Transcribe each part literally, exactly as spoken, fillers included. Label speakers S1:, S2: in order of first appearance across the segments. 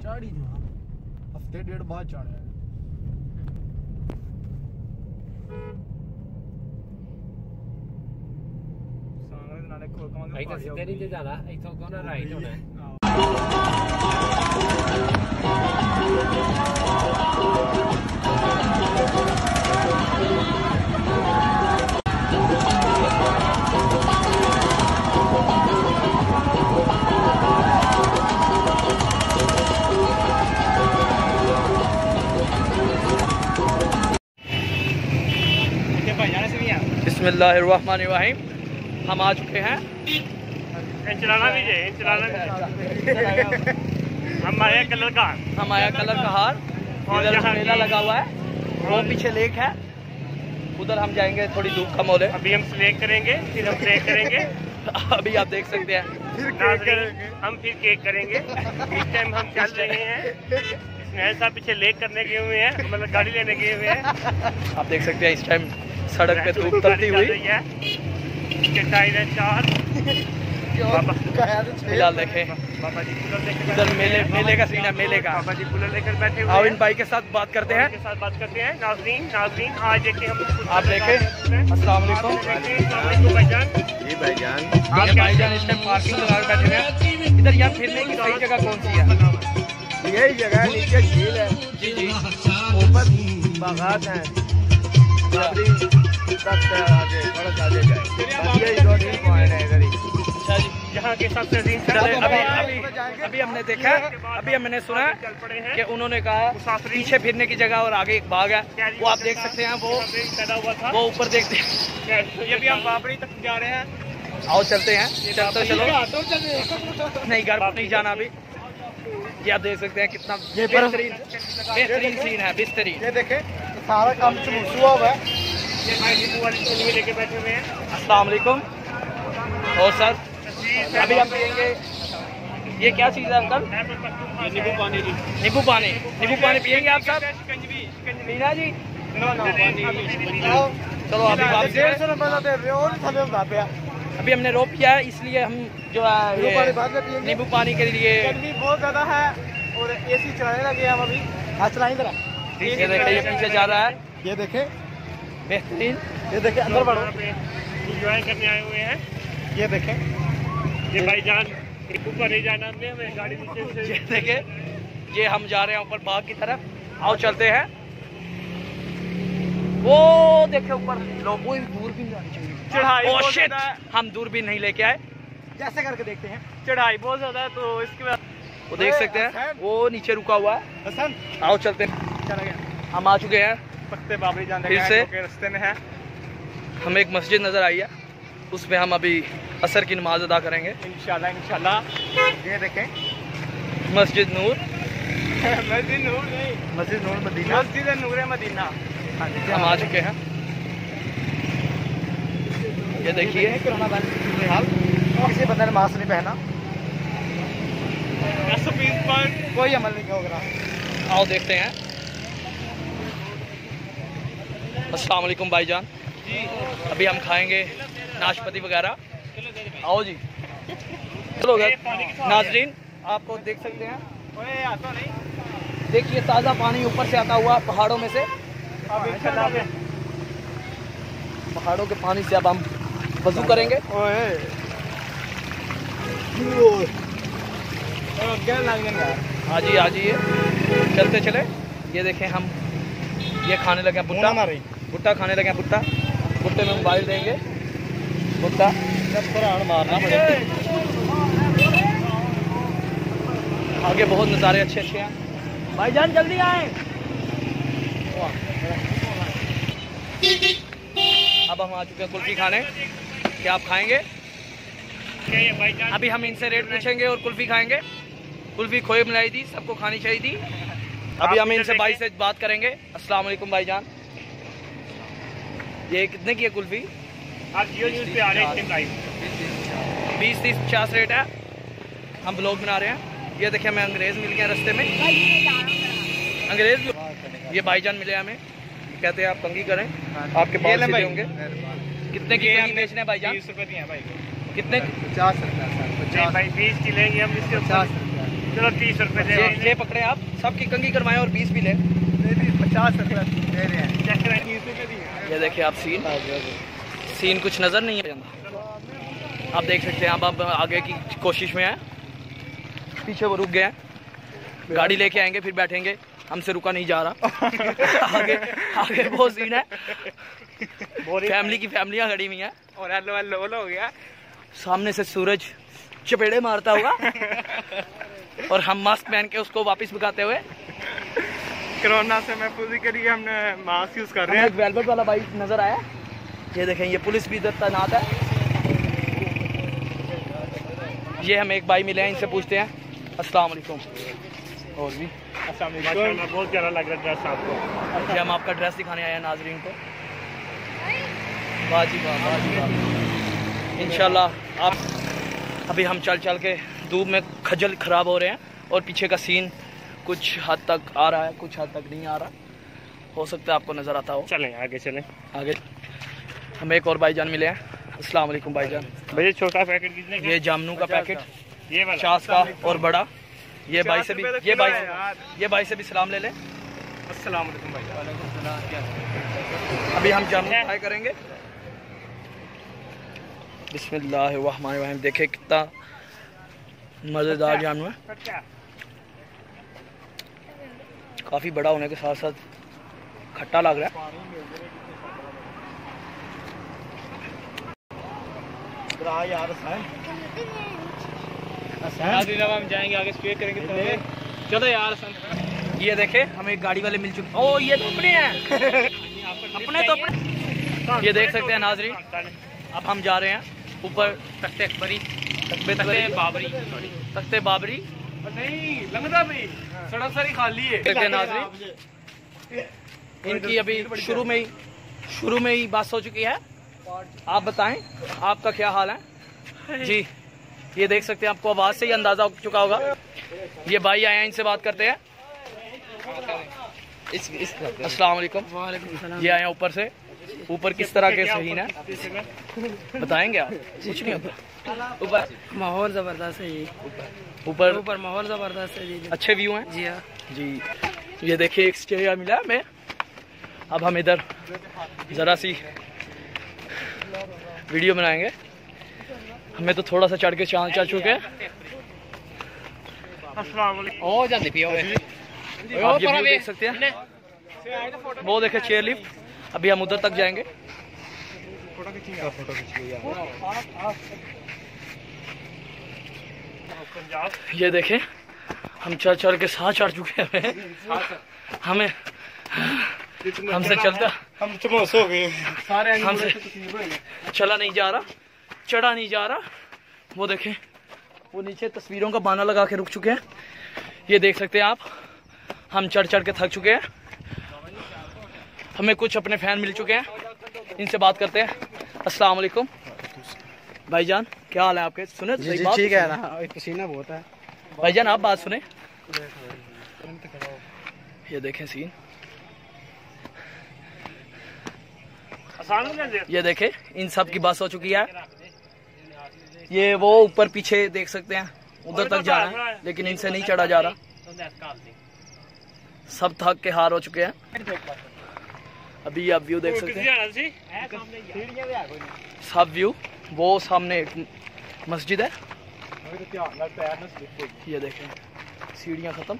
S1: चाड़ी हफ्ते डेढ़ बाद चाड़े
S2: ਇੱਥੇ ਸਿੱਧੇ ਨਹੀਂ ਜਾਣਾ ਇੱਥੋਂ ਕੋਨਾ ਰਾਈਟ ਹੋਣਾ
S3: बिस्मिल्लाहिर्रहमानिर्रहीम। हम आ चुके हैं
S4: चलाना भी है, चलाना भी हम आया कलर का
S3: हम आया कलर का हार और इधर मेला लगा हुआ है, वो पीछे लेक है, उधर हम जाएंगे, थोड़ी धूप कम हो रही।
S4: अभी हम स्नैक करेंगे, फिर हम ब्रेक करेंगे।
S3: अभी आप देख सकते हैं
S4: फिर केक करेंगे। हम फिर केक करेंगे। इस टाइम हम चल रहे हैं, स्नैक साहब पीछे लेक करने गए हुए हैं, मतलब गाड़ी लेने गए हुए हैं।
S3: आप देख सकते हैं इस टाइम सड़क पे धूप तपती हुई
S4: है, टायर है चार।
S3: फिलहाल देखें
S4: बाबा जी कूलर लेकर
S3: इधर मेले मेले का सीन है, मेले का।
S4: बाबा जी कूलर लेकर बैठे हुए
S3: आओ
S4: हैं।
S3: इन भाई के साथ बात करते हैं,
S4: के साथ बात करते हैं। नाज़रीन नाज़रीन आज देखिए हम
S3: आप देखें। अस्सलाम वालेकुम
S4: भाईजान।
S5: जी भाईजान,
S3: ये भाईजान इस टाइम पार्किंग लगा के बैठे हैं। इधर यहाँ फिरने की सही जगह कौन सी है?
S5: यही जगह है, नीचे झील है,
S3: जी जी
S5: ऊपर बागात है, आगे थोड़ा आगे जाए, यही दो तीन पॉइंट है इधर ही।
S3: अच्छा जी,
S4: यहाँ के सबसे अजीम
S3: चले, अभी अभी अभी हमने देखा, अभी हमने सुना कि उन्होंने कहा पीछे फिरने की जगह और आगे एक बाग है, वो आप देख सकते हैं। वो
S4: पैदा हुआ था,
S3: वो ऊपर देखते हैं।
S4: ये भी हम बाबरी तक जा रहे हैं।
S3: आओ चलते हैं, चलते चलो, नहीं घर पर नहीं जाना अभी। ये आप देख सकते हैं कितना बेहतरीन बेहतरीन सीन है, बेहतरीन।
S1: ये देखे सारा काम चमूसुआ हुआ है।
S4: ये भाई नींबू वाली चटनी लेके बैठे हुए हैं।
S3: अस्सलाम वालेकुम। और सर अभी हम पियेंगे, ये क्या चीज़ है अंकल?
S4: नींबू पानी जी,
S3: नींबू पानी। नींबू पानी पियेंगे आप सब? मीना जी चलो अभी वापस
S1: डेढ़ सौ रुपये दे रहे हो और थले उठा पे
S3: अभी हमने रोक किया है, इसलिए हम जो है ये नींबू पानी के लिए
S1: गर्मी बहुत ज्यादा है और एसी चलाने लगे हम अभी। हाँ चलाएं जरा।
S3: ये देखें, ये पीछे जा रहा है,
S1: ये देखे
S3: बेहतरीन।
S1: ये देखे अंदर बढ़ो,
S4: एंजॉय करने आए हुए हैं।
S1: ये देखे
S4: ये भाईजान ऊपर नहीं जाना हमने, हमें गाड़ी नीचे से।
S3: ये देखे, ये हम जा रहे हैं ऊपर बाग की तरफ। आओ चलते हैं। वो देखे ऊपर लोग, वो दूरबीन जानी चाहिए।
S4: चढ़ाई
S3: ओह
S4: बहुत
S3: शिट,
S4: ज्यादा है।
S3: हम दूरबीन नहीं लेके आए।
S1: जैसे करके देखते हैं।
S4: चढ़ाई बहुत ज्यादा है, तो इसके बाद
S3: वो देख सकते हैं, वो नीचे रुका हुआ है।
S1: हसन
S3: आओ चलते हैं,
S1: चला गया।
S3: हम आ चुके हैं
S4: पत्ते बाबरी जाने
S3: फिर से।
S4: के रास्ते में है।
S3: हमें एक मस्जिद नजर आई है, उसमें हम अभी असर की नमाज अदा करेंगे
S4: इंशाल्लाह इंशाल्लाह।
S1: ये देखें
S3: मस्जिद नूर।
S4: मस्जिद नूर नहीं,
S1: मस्जिद नूर मदीना।
S4: मस्जिद नूर मदीना।
S3: हम आ चुके हैं, ये देखिए।
S1: कोरोना वायरस हाल किसी बंदे ने मास्क नहीं पहना,
S4: पर
S1: कोई अमल नहीं होगा।
S3: आओ देखते हैं। अस्सलाम वालेकुम भाईजान। अभी हम खाएंगे नाशपाती वगैरह। आओ जी चलो नाजरीन, आपको देख सकते हैं,
S4: आता नहीं।
S3: देखिए ताज़ा पानी ऊपर से आता हुआ पहाड़ों में से। पहाड़ों के पानी से अब हम वजू करेंगे। हाँ जी आ जाइए, चलते चले। ये देखें हम ये खाने लगे हैं भुट्टा, भुट्टा खाने लगे हैं भुट्टा। भुट्टे में मोबाइल देंगे, भुट्टा मारना पड़ेगा। आगे बहुत नज़ारे अच्छे अच्छे हैं। भाईजान जल्दी आए। अब हम आ चुके हैं कुल्फी खाने। क्या आप खाएंगे? अभी हम इनसे रेट पूछेंगे और कुल्फी खाएंगे। कुल्फी खोए मलाई थी, सबको खानी चाहिए थी। अभी हम इनसे भाई से बात करेंगे। अस्सलाम वालेकुम भाईजान, ये कितने की है कुल्फी?
S4: आप जियो न्यूज़ पे आ रहे हैं,
S3: बीस तीस पचास रेट है। हम ब्लॉग बना रहे हैं। ये देखिए हमें अंग्रेज़ मिल गया रास्ते में, अंग्रेज़। ये भाईजान मिले हमें, कहते हैं आप कंगी करें, आपके बाल सीधे होंगे। कितने की बेचने हैं भाईजान?
S4: बीस रुपए दिए भाई।
S3: कितने?
S1: पचास रुपया सर,
S4: भाई बीस की लेंगे हम इसके।
S1: पचास
S4: चलो तीस रुपए दे
S3: ये, ये पकड़े आप, सबकी कंगी करवाएं और बीस भी लें।
S1: पचास रुपये दे रहे हैं।
S3: ये देखिए आप सीन सीन कुछ नज़र नहीं है, आप देख सकते हैं। अब अब आगे की कोशिश में है, पीछे वो रुक गए हैं, गाड़ी लेके आएंगे फिर बैठेंगे, हमसे रुका नहीं जा रहा। आगे आगे वो सीन है, फैमिली की फैमिलियाँ खड़ी हुई हैं
S1: और हेलो हेलो हेलो हो गया।
S3: सामने से सूरज चपेड़े मारता होगा और हम मास्क पहन के उसको वापस भगाते हुए।
S1: कोरोना से महफूजी के लिए हमने मास्क यूज कर रहे
S3: हमें
S1: हैं।
S3: एक वेलवेट वाला बाइक नजर आया, ये देखें, ये पुलिस भी इधर तैनात है। ये हम एक भाई मिले हैं, इनसे पूछते हैं। अस्सलाम वालेकुम। और भी
S4: माशाल्लाह बहुत प्यारा लग रहा है ड्रेस आपको।
S3: ये हम आपका ड्रेस दिखाने आए हैं नाजरीन को। वाह जी वाह, वाह जी वाह। इंशाल्लाह आप अभी हम चल चल के धूप में खजल ख़राब हो रहे हैं और पीछे का सीन कुछ हद तक आ रहा है, कुछ हद तक नहीं आ रहा, हो सकता है आपको नज़र आता हो।
S4: चलें आगे चलें।
S3: आगे हमें एक और भाईजान मिले हैं। अस्सलाम वालेकुम भाईजान।
S4: भैया छोटा पैकेट कितने का?
S3: ये जामनू का पैकेट
S4: ये वाला
S3: पचास का और बड़ा। ये भाई से भी ये भाई ये भाई से भी सलाम ले लें।
S1: अस्सलाम वालेकुम भाई।
S3: अभी हम जामनू ट्राई करेंगे। बिस्मिल्लाहिर्रहमानिर्रहीम। देखे कितना मज़ेदार जामनू है, काफ़ी बड़ा होने के साथ साथ खट्टा लग रहा है।
S1: यार
S2: हम जाएंगे आगे, स्टे करेंगे तो चलो यार।
S3: ये देखे हमें एक गाड़ी वाले मिल चुके। ओ ये तो अपने हैं, अपने तो अपने। ये देख सकते हैं नाजरीन, अब हम जा रहे हैं ऊपर तख्ते अकबरी, तख्ते बाबरी, तख्ते बाबरी
S1: नहीं लगता भी सड़क सारी खाली है।
S3: देखते हैं नाजरीन, इनकी अभी शुरू में ही शुरू में ही बात हो चुकी है। आप बताएं आपका क्या हाल है जी। ये देख सकते हैं, आपको आवाज़ से ही अंदाज़ा हो चुका होगा। ये भाई आए हैं, इनसे बात करते हैं। अस्सलाम वालेकुम। ये आए हैं ऊपर से, ऊपर किस तरह के सीन है बताएंगे आप? कुछ नहीं होता, ऊपर
S6: माहौल ज़बरदस्त है जी,
S3: ऊपर
S6: ऊपर माहौल ज़बरदस्त है जी।
S3: अच्छे व्यू हैं
S6: जी हाँ
S3: जी। ये देखिए एक स्टे मिला हमें। अब हम इधर ज़रा सी वीडियो बनाएंगे। हमें तो थोड़ा सा चढ़ के चांद चढ़ चुके हैं।
S2: ओ जल्दी पियो।
S3: आप ये व्यू देख सकते हैं, वो देखे चेयर लिफ्ट। अभी हम उधर तक जाएंगे। ये देखें, हम चढ़ चढ़ के साथ चढ़ चुके हैं। हमें हमसे चलता
S1: हम चमोस हो गए सारे,
S3: हमसे चला नहीं जा रहा, चढ़ा नहीं जा रहा। वो देखें, वो नीचे तस्वीरों का बाना लगा के रुक चुके हैं। ये देख सकते हैं आप, हम चढ़ चढ़ के थक चुके हैं। हमें कुछ अपने फैन मिल चुके हैं, इनसे बात करते हैं। अस्सलाम वालेकुम भाईजान, क्या हाल है आपके? सुने
S1: जी जी ठीक है ना, पसीना बहुत है
S3: भाईजान, आप बात सुने। ये देखें सीन, ये देखें, इन सब की बात हो चुकी है। ये वो ऊपर पीछे देख सकते हैं, उधर तक जा रहा है, लेकिन इनसे नहीं चढ़ा जा रहा। सब थक के हार हो चुके हैं। अभी आप व्यू देख सकते हैं, सब व्यू। वो सामने एक मस्जिद है, ये देखें, सीढ़ियाँ खत्म,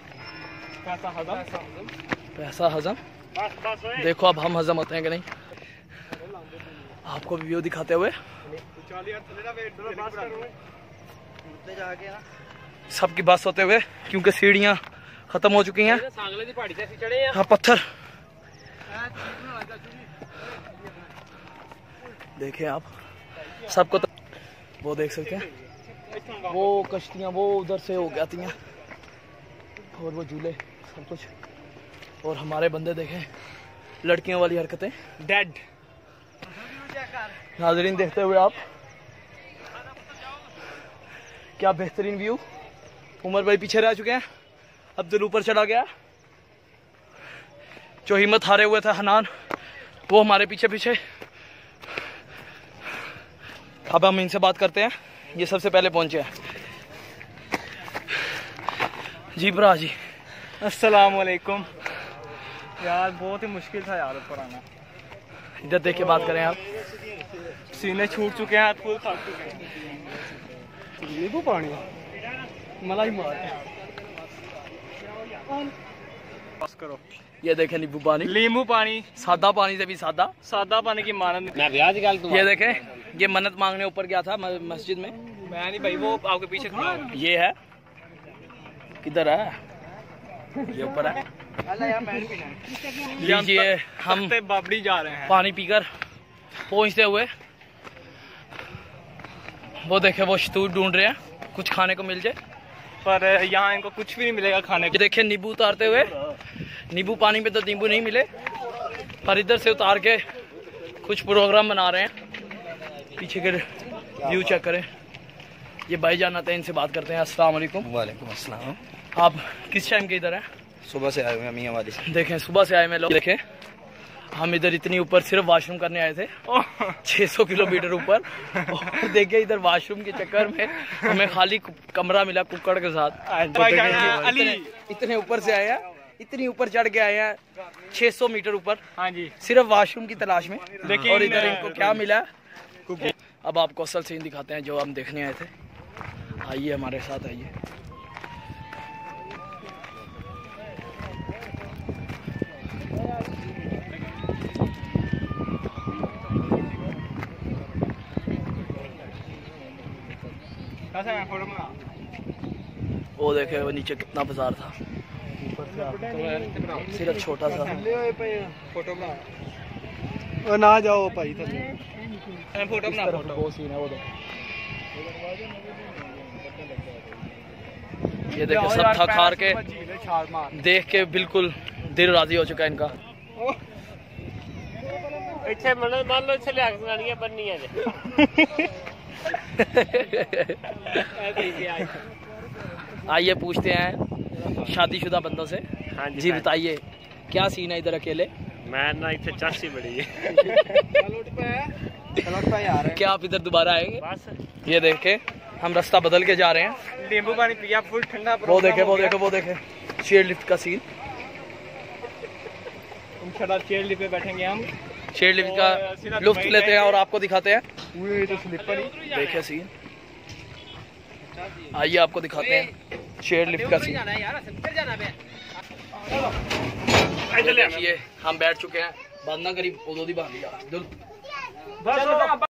S3: पैसा हजम। देखो अब हम हजम होते हैं कि नहीं, आपको व्यू दिखाते हुए। सबकी बस होते हुए, क्योंकि सीढ़ियाँ खत्म हो चुकी हैं। हाँ पत्थर देखें आप, सबको तो वो देख सकते हैं, वो कश्तियाँ वो उधर से हो जाती हैं और वो झूले सब कुछ। और हमारे बंदे देखें, लड़कियों वाली हरकतें, डेड। नाजरीन देखते हुए आप, क्या बेहतरीन व्यू। उमर भाई पीछे रह चुके हैं, अब्दुल ऊपर चढ़ा गया। जो हिम्मत हारे हुए थे हनान, वो हमारे पीछे पीछे। अब हम इनसे बात करते हैं, ये सबसे पहले पहुंचे हैं। जी भरा जी।
S2: अस्सलाम वालेकुम। यार बहुत ही मुश्किल था यार ऊपर आना।
S3: इधर देख के बात करें आप।
S2: सीने छूट चुके हैं, हाथ फूल थक चुके हैं। नींबू पानी मलाई मार बस करो।
S3: ये देखें नींबू पानी,
S2: नींबू पानी,
S3: सादा पानी से भी सादा।
S2: सादा पानी की मानत।
S3: ये देखें, ये मन्नत मांगने ऊपर गया था म- मस्जिद में।
S2: मैं नहीं भाई, वो आपके पीछे खड़ा है।
S3: ये है, किधर है? ये ऊपर है। लीजिए, हम
S2: तख्ते बाबड़ी जा रहे हैं।
S3: पानी पीकर पहुंचते हुए वो देखे वो शतूत ढूंढ रहे हैं, कुछ खाने को मिल जाए,
S2: पर यहाँ इनको कुछ भी नहीं मिलेगा खाने
S3: ये
S2: को।
S3: देखे नींबू उतारते हुए। नींबू पानी में तो नींबू नहीं मिले, पर इधर से उतार के कुछ प्रोग्राम बना रहे हैं। पीछे के व्यू चेक करें। ये भाई जान आते हैं, इनसे बात करते हैं। अस्सलाम वालेकुम।
S5: वालेकुम अस्सलाम।
S3: आप किस टाइम के इधर हैं?
S5: सुबह से आए हुए हैं मियाँ वाली से।
S3: देखें, सुबह से आए मैं लोग। देखें, हम इधर इतनी ऊपर सिर्फ वॉशरूम करने आए थे, छह सौ किलोमीटर ऊपर। और देखिए इधर वॉशरूम के चक्कर में हमें खाली कमरा मिला कुक्कड़ के साथ।
S2: अली
S3: इतने, इतने ऊपर से आए हैं, इतनी ऊपर चढ़ के आए हैं, छह सौ मीटर ऊपर,
S2: हाँ जी,
S3: सिर्फ वॉशरूम की तलाश में।
S2: लेकिन
S3: और इधर इनको क्या मिला? अब आपको असल सीन दिखाते हैं जो हम देखने आए थे। आइए हमारे साथ, आइए। वो देखे वो नीचे कितना बाजार था, सिर्फ छोटा सा।
S1: फोटो बना ओ ना जाओ भाई थले।
S2: फोटो बना।
S3: वो सीन है वो देखो। ये देखे सब थक हार के देख के बिल्कुल दिल राजी हो चुका है इनका।
S4: इतने मतलब मान लो इतने लिहाज गाड़ियाँ बननी है।
S3: आइए पूछते हैं शादीशुदा बंदों से।
S4: हाँ
S3: जी बताइए, क्या सीन है इधर अकेले?
S4: मैं ना इतने चासी बड़ी है।
S3: क्या आप इधर दोबारा आएंगे?
S4: बस
S3: ये देखे हम रास्ता बदल के जा रहे हैं।
S2: नींबू पानी पिया, फुल ठंडा।
S3: वो देखे वो देखे वो देखे चेयर लिफ्ट का सीन।
S2: इंशाल्लाह चेयर लिफ्ट पे बैठेंगे हम।
S3: चेयर लिफ्ट का लुत्फ लेते हैं और आपको दिखाते हैं।
S2: ये तो स्लिपर ही।
S3: देखे सीन, आइए आपको दिखाते हैं चेयर लिफ्ट का सीन। देखिए हम बैठ चुके हैं। बंद ना करी, उदो दी बांध लिया।